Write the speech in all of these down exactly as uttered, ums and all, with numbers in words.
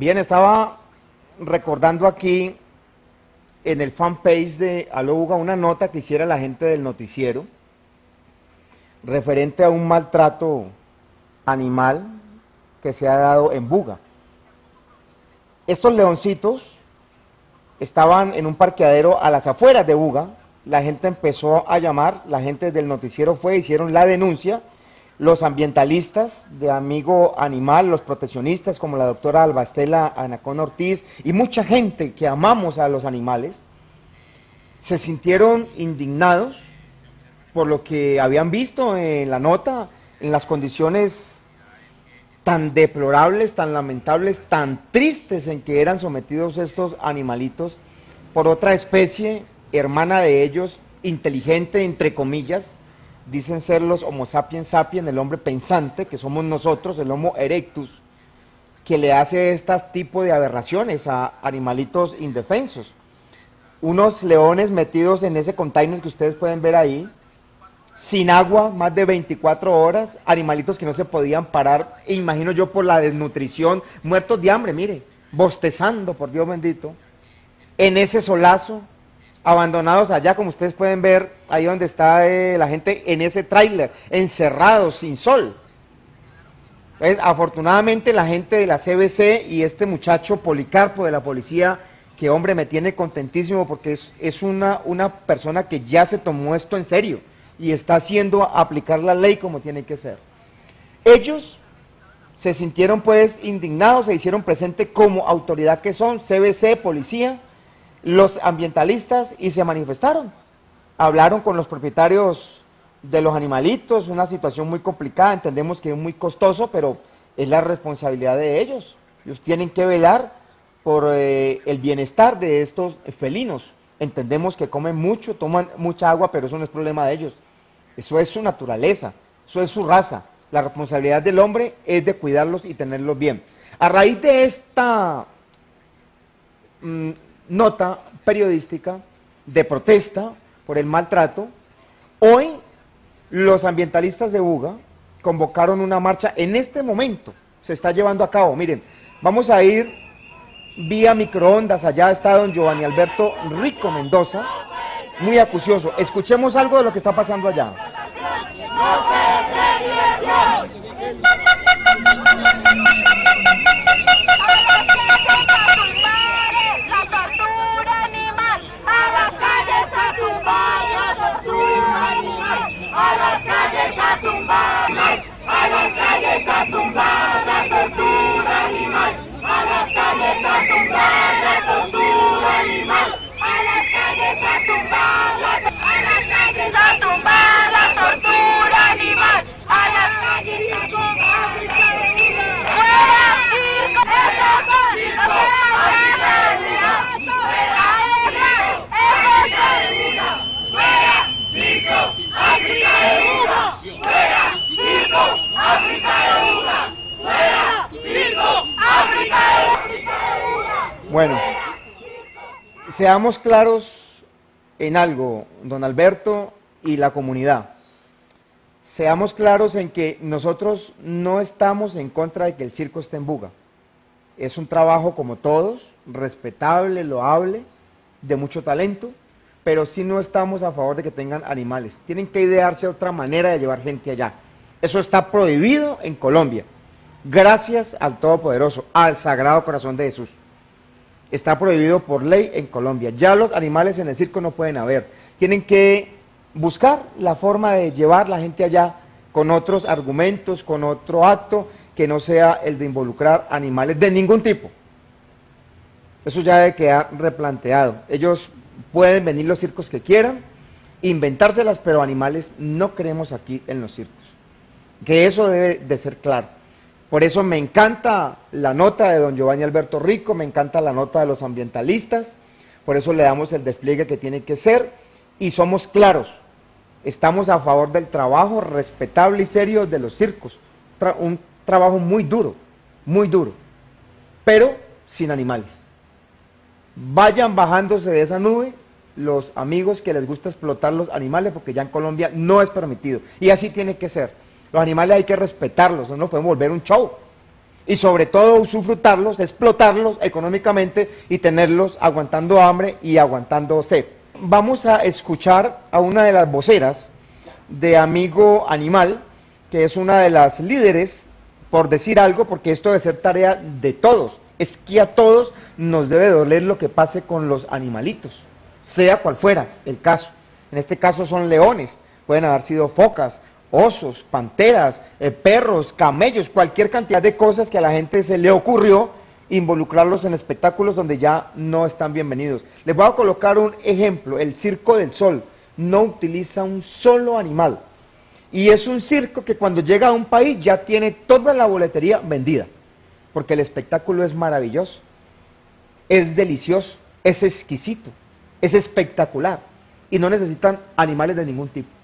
Bien, estaba recordando aquí en el fanpage de Aló Buga una nota que hiciera la gente del noticiero referente a un maltrato animal que se ha dado en Buga. Estos leoncitos estaban en un parqueadero a las afueras de Buga, la gente empezó a llamar, la gente del noticiero fue, hicieron la denuncia, los ambientalistas de Amigo Animal, los proteccionistas como la doctora Albastela Anacón Ortiz y mucha gente que amamos a los animales, se sintieron indignados por lo que habían visto en la nota, en las condiciones tan deplorables, tan lamentables, tan tristes en que eran sometidos estos animalitos por otra especie hermana de ellos, inteligente entre comillas, dicen ser los Homo sapiens sapiens, el hombre pensante, que somos nosotros, el Homo erectus, que le hace este tipo de aberraciones a animalitos indefensos. Unos leones metidos en ese container que ustedes pueden ver ahí, sin agua, más de veinticuatro horas, animalitos que no se podían parar, e imagino yo por la desnutrición, muertos de hambre, mire, bostezando, por Dios bendito, en ese solazo, abandonados allá, como ustedes pueden ver, ahí donde está eh, la gente en ese tráiler, encerrados, sin sol. Entonces, afortunadamente la gente de la C B C y este muchacho Policarpo de la policía, que hombre me tiene contentísimo porque es, es una, una persona que ya se tomó esto en serio y está haciendo aplicar la ley como tiene que ser. Ellos se sintieron pues indignados, se hicieron presente como autoridad que son, C B C, policía, los ambientalistas, y se manifestaron, hablaron con los propietarios de los animalitos, una situación muy complicada, entendemos que es muy costoso, pero es la responsabilidad de ellos, ellos tienen que velar por eh, el bienestar de estos felinos, entendemos que comen mucho, toman mucha agua, pero eso no es problema de ellos, eso es su naturaleza, eso es su raza, la responsabilidad del hombre es de cuidarlos y tenerlos bien. A raíz de esta mmm, nota periodística de protesta por el maltrato, hoy los ambientalistas de Buga convocaron una marcha, en este momento se está llevando a cabo, miren, vamos a ir vía microondas, allá está don Giovanni Alberto Rico Mendoza, muy acucioso, escuchemos algo de lo que está pasando allá. A las calles a tumbar, a las calles a tumbar la tortura animal, a las calles a tumbar la tortura animal, a las calles a tumbar la, a las calles a tumbar la tortura animal, a las calles a tumbar fuera circo, eso circo, África de una, fuera circo, África de una, fuera circo, África de una, fuera circo, África de una. Bueno, seamos claros en algo, don Alberto y la comunidad. Seamos claros en que nosotros no estamos en contra de que el circo esté en Buga. Es un trabajo como todos, respetable, loable, de mucho talento, pero sí no estamos a favor de que tengan animales. Tienen que idearse otra manera de llevar gente allá. Eso está prohibido en Colombia, gracias al Todopoderoso, al Sagrado Corazón de Jesús. Está prohibido por ley en Colombia. Ya los animales en el circo no pueden haber. Tienen que buscar la forma de llevar la gente allá con otros argumentos, con otro acto que no sea el de involucrar animales de ningún tipo. Eso ya debe quedar replanteado. Ellos pueden venir los circos que quieran, inventárselas, pero animales no queremos aquí en los circos. Que eso debe de ser claro. Por eso me encanta la nota de don Giovanni Alberto Rico, me encanta la nota de los ambientalistas, por eso le damos el despliegue que tiene que ser, y somos claros, estamos a favor del trabajo respetable y serio de los circos, Tra- un trabajo muy duro, muy duro, pero sin animales. Vayan bajándose de esa nube los amigos que les gusta explotar los animales, porque ya en Colombia no es permitido, y así tiene que ser. Los animales hay que respetarlos, no nos podemos volver un show. y sobre todo usufructarlos, explotarlos económicamente y tenerlos aguantando hambre y aguantando sed. Vamos a escuchar a una de las voceras de Amigo Animal, que es una de las líderes, por decir algo, porque esto debe ser tarea de todos. Es que a todos nos debe doler lo que pase con los animalitos, sea cual fuera el caso. En este caso son leones, pueden haber sido focas, osos, panteras, eh, perros, camellos, cualquier cantidad de cosas que a la gente se le ocurrió involucrarlos en espectáculos donde ya no están bienvenidos. Les voy a colocar un ejemplo: el Circo del Sol no utiliza un solo animal, y es un circo que cuando llega a un país ya tiene toda la boletería vendida, porque el espectáculo es maravilloso, es delicioso, es exquisito, es espectacular, y no necesitan animales de ningún tipo.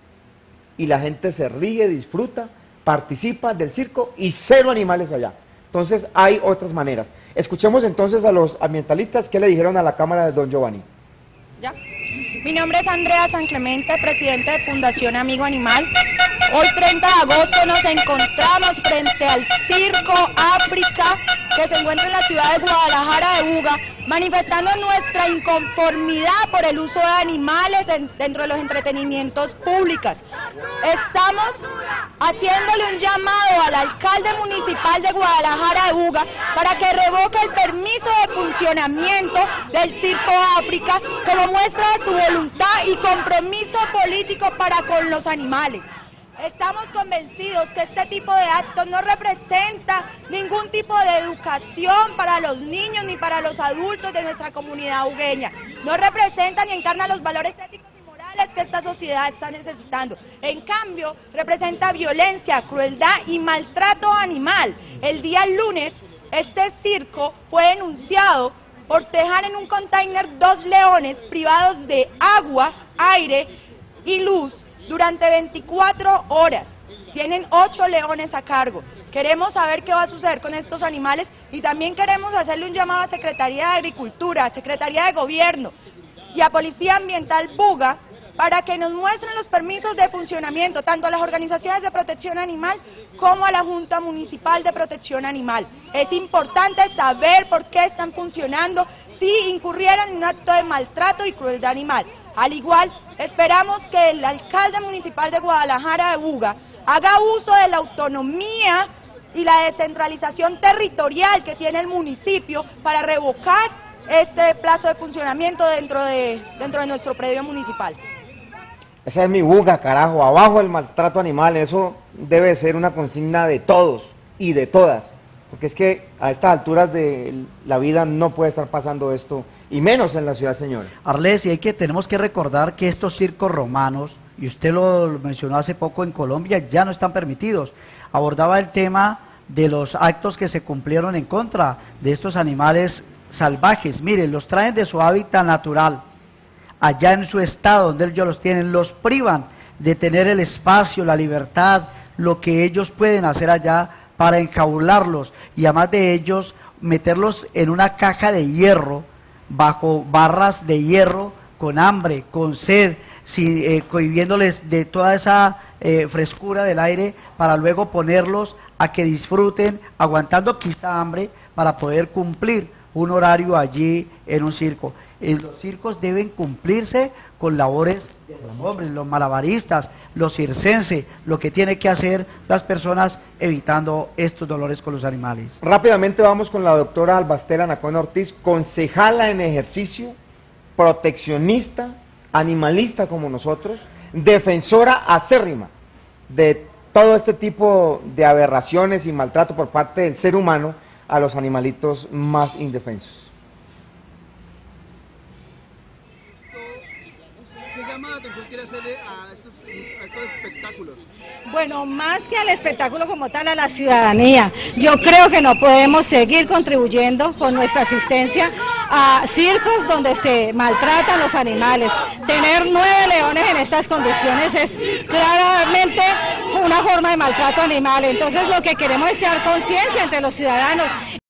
Y la gente se ríe, disfruta, participa del circo y cero animales allá. Entonces hay otras maneras. Escuchemos entonces a los ambientalistas qué le dijeron a la Cámara de don Giovanni. ¿Ya? Mi nombre es Andrea San Clemente, presidente de Fundación Amigo Animal. Hoy treinta de agosto nos encontramos frente al Circo África, que se encuentra en la ciudad de Guadalajara de Buga, manifestando nuestra inconformidad por el uso de animales en, dentro de los entretenimientos públicos. Estamos haciéndole un llamado al alcalde municipal de Guadalajara de Buga para que revoque el permiso de funcionamiento del Circo África como muestra de su voluntad y compromiso político para con los animales. Estamos convencidos que este tipo de actos no representa ningún tipo de educación para los niños ni para los adultos de nuestra comunidad bugueña. No representa ni encarna los valores éticos y morales que esta sociedad está necesitando. En cambio, representa violencia, crueldad y maltrato animal. El día lunes, este circo fue denunciado por dejar en un container dos leones privados de agua, aire y luz durante veinticuatro horas. Tienen ocho leones a cargo. Queremos saber qué va a suceder con estos animales y también queremos hacerle un llamado a Secretaría de Agricultura, a Secretaría de Gobierno y a Policía Ambiental Buga para que nos muestren los permisos de funcionamiento, tanto a las organizaciones de protección animal como a la Junta Municipal de Protección Animal. Es importante saber por qué están funcionando si incurrieran en un acto de maltrato y crueldad animal. Al igual, esperamos que el alcalde municipal de Guadalajara de Buga haga uso de la autonomía y la descentralización territorial que tiene el municipio para revocar este plazo de funcionamiento dentro de, dentro de nuestro predio municipal. Esa es mi Buga, carajo, abajo el maltrato animal. Eso debe ser una consigna de todos y de todas, porque es que a estas alturas de la vida no puede estar pasando esto, y menos en la ciudad, señora. Arles, y hay que, tenemos que recordar que estos circos romanos, y usted lo mencionó hace poco, en Colombia ya no están permitidos. Abordaba el tema de los actos que se cumplieron en contra de estos animales salvajes. Miren, los traen de su hábitat natural, allá en su estado donde ellos los tienen, los privan de tener el espacio, la libertad, lo que ellos pueden hacer allá para enjaularlos, y además de ellos meterlos en una caja de hierro, bajo barras de hierro, con hambre, con sed, si, eh, cohibiéndoles de toda esa eh, frescura del aire, para luego ponerlos a que disfruten, aguantando quizá hambre, para poder cumplir un horario allí en un circo. Eh, los circos deben cumplirse con labores de los hombres, los malabaristas, los circenses, lo que tienen que hacer las personas evitando estos dolores con los animales. Rápidamente vamos con la doctora Albastela Anacona Ortiz, concejala en ejercicio, proteccionista, animalista como nosotros, defensora acérrima de todo este tipo de aberraciones y maltrato por parte del ser humano a los animalitos más indefensos. ¿Qué llamada de atención quiere hacerle a estos, a estos espectáculos? Bueno, más que al espectáculo como tal, a la ciudadanía. Yo creo que no podemos seguir contribuyendo con nuestra asistencia a circos donde se maltratan los animales. Tener nueve leones en estas condiciones es claramente una forma de maltrato animal. Entonces lo que queremos es crear conciencia entre los ciudadanos.